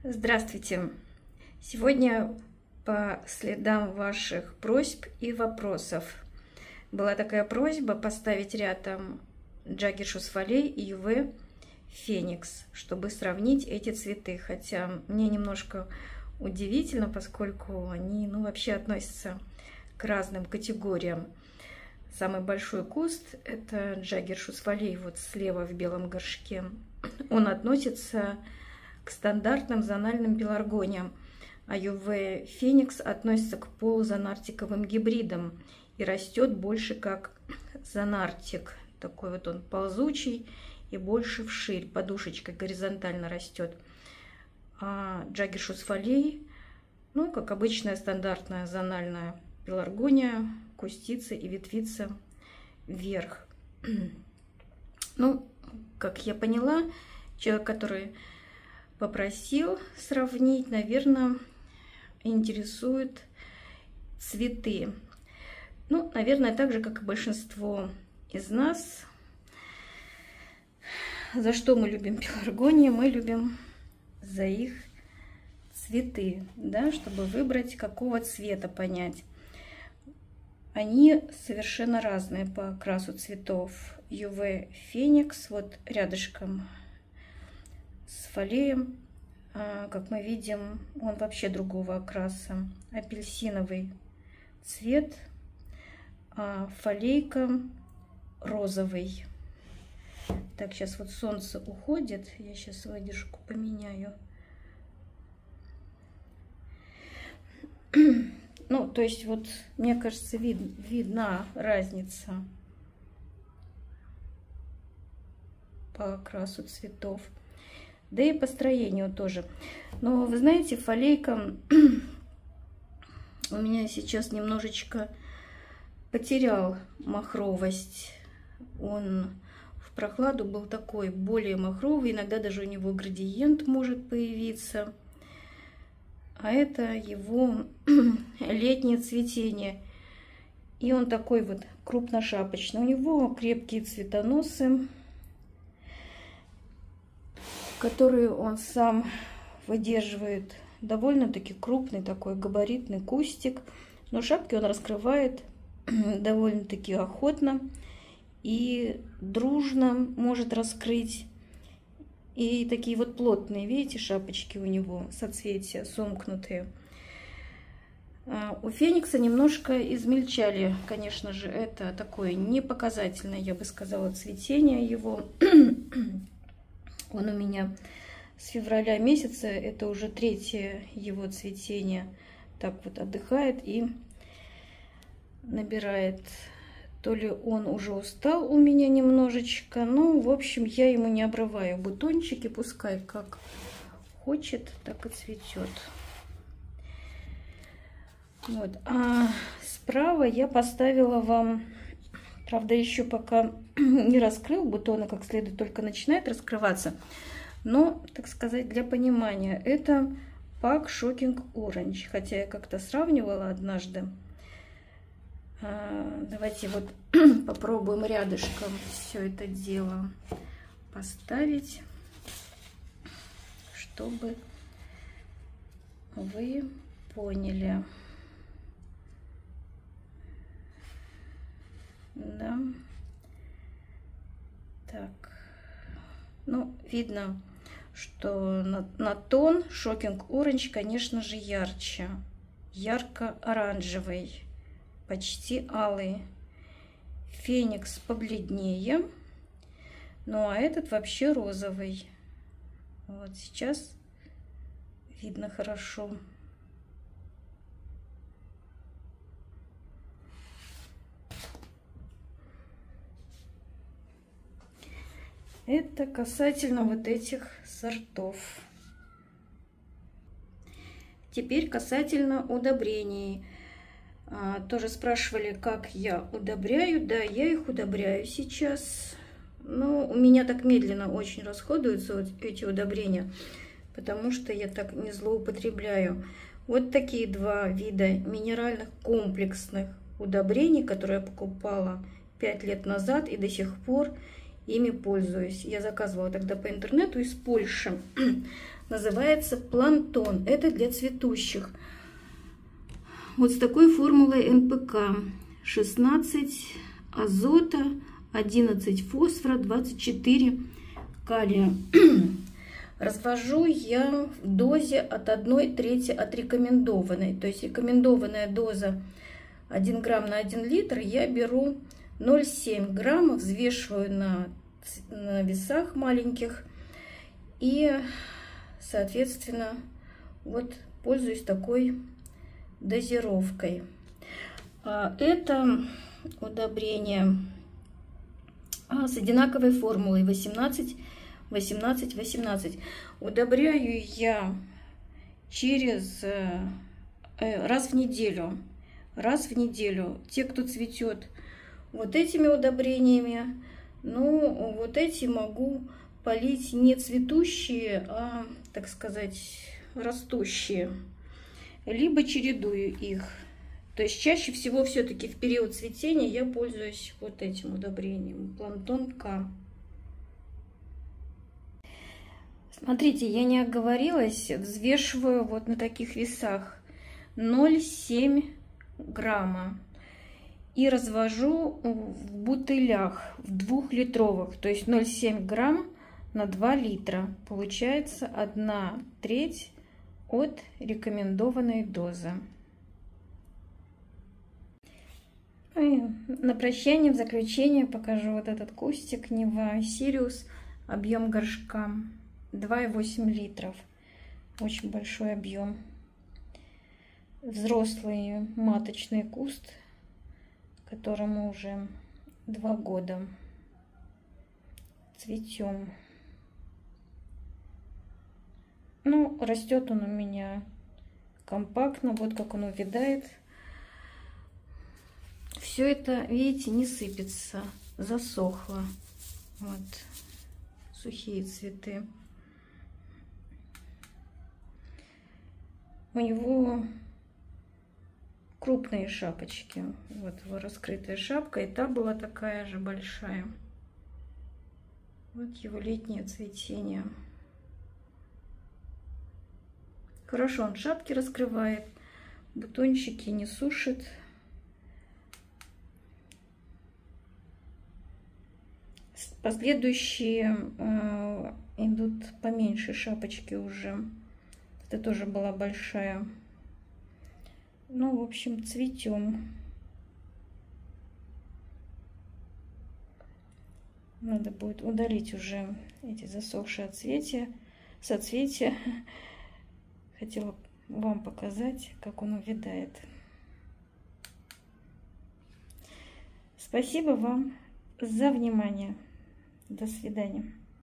Здравствуйте! Сегодня по следам ваших просьб и вопросов. Была такая просьба поставить рядом Джаггершус Фолей и Юве Феникс, чтобы сравнить эти цветы. Хотя мне немножко удивительно, поскольку они вообще относятся к разным категориям. Самый большой куст — это Джаггершус Фолей, вот слева в белом горшке. Он относится к стандартным зональным пеларгониям, а Юве Феникс относится к полузонартиковым гибридам и растет больше как зонартик. Такой вот он ползучий и больше вширь, подушечкой горизонтально растет. А Джаггершус Фолей, как обычная стандартная зональная пеларгония, кустится и ветвится вверх. Как я поняла, человек, который попросил сравнить, наверное, интересует цветы. Наверное, так же, как и большинство из нас. За что мы любим пеларгонии? Мы любим за их цветы, да, чтобы выбрать, какого цвета понять. Они совершенно разные по окрасу цветов. Юве Феникс, вот рядышком с фолеем, как мы видим, он вообще другого окраса. Апельсиновый цвет, а фолейка розовый. Так, сейчас вот солнце уходит. Я сейчас выдержку поменяю. То есть вот, мне кажется, видна разница по окрасу цветов. Да и по строению тоже. Но вы знаете, фолейка у меня сейчас немножечко потерял махровость. Он в прохладу был такой более махровый. Иногда даже у него градиент может появиться. А это его летнее цветение. И он такой вот крупношапочный. У него крепкие цветоносы, которые он сам выдерживает. Довольно-таки крупный такой габаритный кустик. Но шапки он раскрывает довольно-таки охотно и дружно может раскрыть. И такие вот плотные, видите, шапочки у него, соцветия сомкнутые. У Феникса немножко измельчали, конечно же, это такое непоказательное, я бы сказала, цветение его. Он у меня с февраля месяца, это уже третье его цветение. Так вот отдыхает и набирает. То ли он уже устал у меня немножечко. В общем, я ему не обрываю бутончики. Пускай как хочет, так и цветет. Вот. А справа я поставила вам, правда, еще пока не раскрыл бутоны как следует, только начинает раскрываться. Но, так сказать, для понимания, это Pak Shocking Orange. Хотя я как-то сравнивала однажды. Давайте вот попробуем рядышком все это дело поставить, чтобы вы поняли. Да. Так. Видно, что на тон Shocking Orange, конечно же, ярче. Ярко-оранжевый. Почти алый. Феникс побледнее. А этот вообще розовый. Вот сейчас видно хорошо. Это касательно вот этих сортов. Теперь касательно удобрений. Тоже спрашивали, как я удобряю. Да, я их удобряю сейчас. Но у меня так медленно очень расходуются вот эти удобрения, потому что я так не злоупотребляю. Вот такие два вида минеральных комплексных удобрений, которые я покупала 5 лет назад и до сих пор ими пользуюсь. Я заказывала тогда по интернету из Польши. называется плантон. Это для цветущих. Вот с такой формулой НПК. 16 азота, 11 фосфора, 24 калия. Развожу я в дозе от 1/3 от рекомендованной. То есть рекомендованная доза 1 грамм на 1 литр. Я беру 0,7 грамма, взвешиваю на весах маленьких. И, соответственно, вот пользуюсь такой дозировкой. Это удобрение с одинаковой формулой 18, 18, 18. Удобряю я раз в неделю. Раз в неделю. Те, кто цветет вот этими удобрениями, ну, вот эти могу полить не цветущие, а, так сказать, растущие. Либо чередую их. То есть чаще всего все-таки в период цветения я пользуюсь вот этим удобрением. Плантон К. Смотрите, я не оговорилась. Взвешиваю вот на таких весах 0,7 грамма. И развожу в бутылях, в 2-литровых. То есть 0,7 грамм на 2 литра. Получается 1/3 от рекомендованной дозы. И на прощание, в заключение покажу вот этот кустик Нева Сириус. Объем горшка 2,8 литров. Очень большой объем. Взрослый маточный куст, которому уже 2 года. Цветем. Ну, растет он у меня компактно. Вот как он увядает. Все это, видите, не сыпется, засохло. Вот сухие цветы. У него крупные шапочки. Вот его раскрытая шапка, и та была такая же большая. Вот его летнее цветение. Хорошо он шапки раскрывает, бутончики не сушит. Последующие идут поменьше шапочки уже. Это тоже была большая. Ну, в общем, цветем. Надо будет удалить уже эти засохшие соцветия. Хотела вам показать, как он увядает. Спасибо вам за внимание. До свидания.